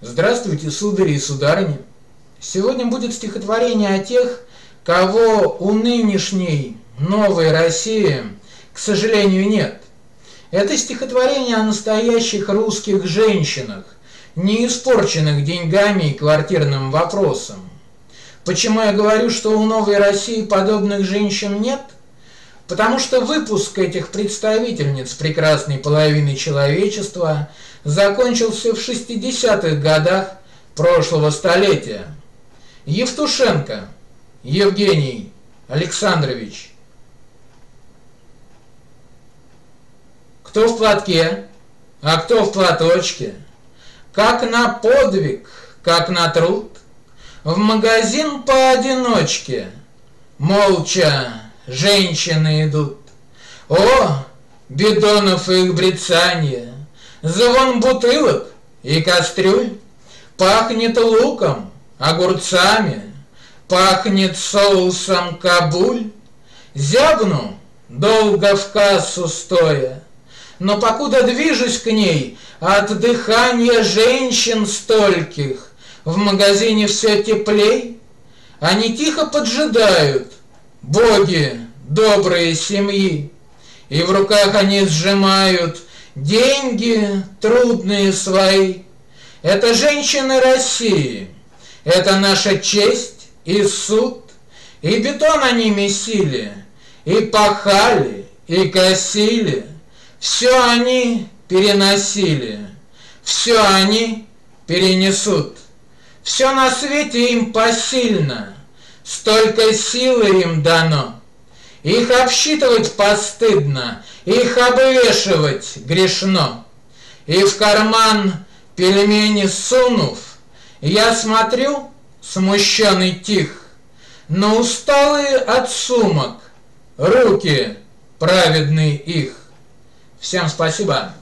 Здравствуйте, судари и сударыни! Сегодня будет стихотворение о тех, кого у нынешней новой России, к сожалению, нет. Это стихотворение о настоящих русских женщинах, не испорченных деньгами и квартирным вопросом. Почему я говорю, что у новой России подобных женщин нет? Потому что выпуск этих представительниц прекрасной половины человечества закончился в 60-х годах прошлого столетия. Евтушенко Евгений Александрович. Кто в платке, а кто в платочке? Как на подвиг, как на труд, в магазин поодиночке молча женщины идут. О, бидонов и их брецанье, звон бутылок и кастрюль, пахнет луком, огурцами, пахнет соусом кабуль. Зябну долго в кассу стоя, но покуда движусь к ней от дыхания женщин стольких, в магазине все теплей. Они тихо поджидают, боги добрые семьи, и в руках они сжимают деньги трудные свои. Это женщины России, это наша честь и суд, и бетон они месили, и пахали, и косили, все они переносили, все они перенесут. Все на свете им посильно, столько силы им дано. Их обсчитывать постыдно, их обвешивать грешно. И в карман пельмени сунув, я смотрю, смущенный тих, на усталые от сумок руки праведные их. Всем спасибо.